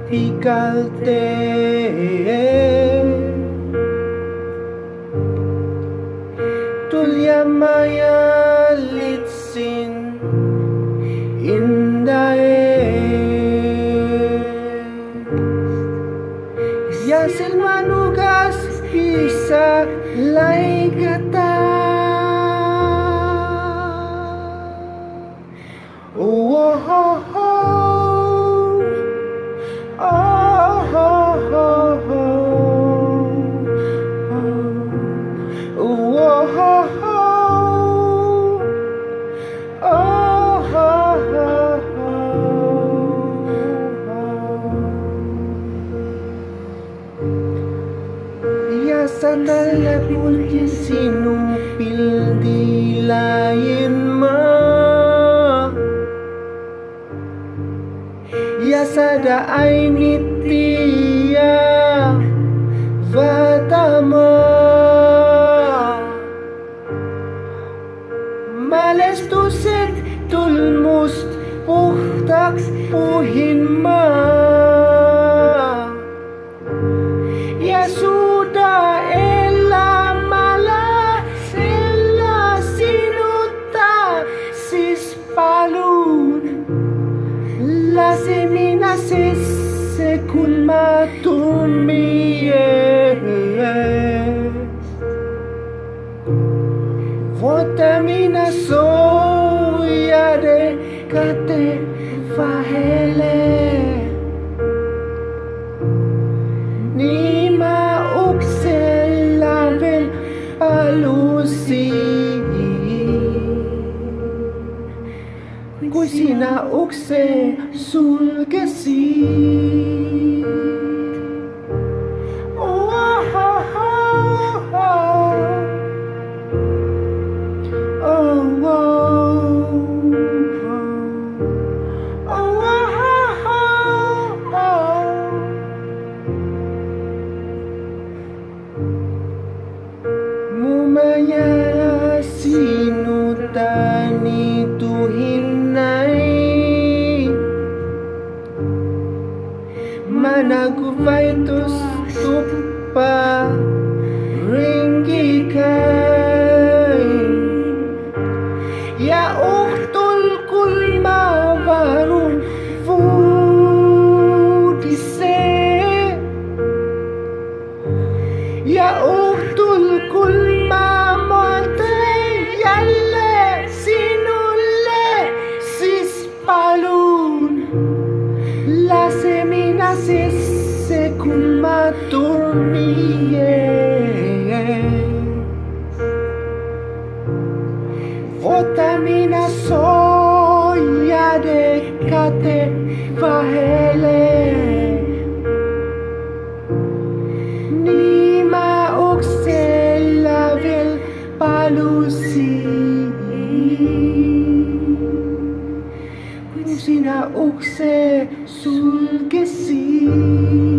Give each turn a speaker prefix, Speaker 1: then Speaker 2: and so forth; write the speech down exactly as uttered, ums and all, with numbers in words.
Speaker 1: pikalte Tulya maya litsin indae Yasil manugas bisa lai kata Oh, oh, oh, oh, oh, oh, oh, oh, Ya sadala pulkin sinupil di lain ma Ya sada ay nitiya vatama Males tuset tulmust puhtak puhin ma Ya sudah ella mala ella sinuta sis palun La semina se secul matumie Votamina soya de kate fahele Nima uksel lavel palusi Kusina ukse sulkesi Oh, oh, oh, oh. Oh, oh, oh, oh, oh. Mumaya sinutani tuhinay Managuvaitus tupa ringgikai Ya uktul kulma varun vudise Ya uktul kulma monte yalle sinulle sispalun La semina sis secul matumie Votamina soya de kate vahele Nima uksel lavel palusi Kusina ukse sulkesi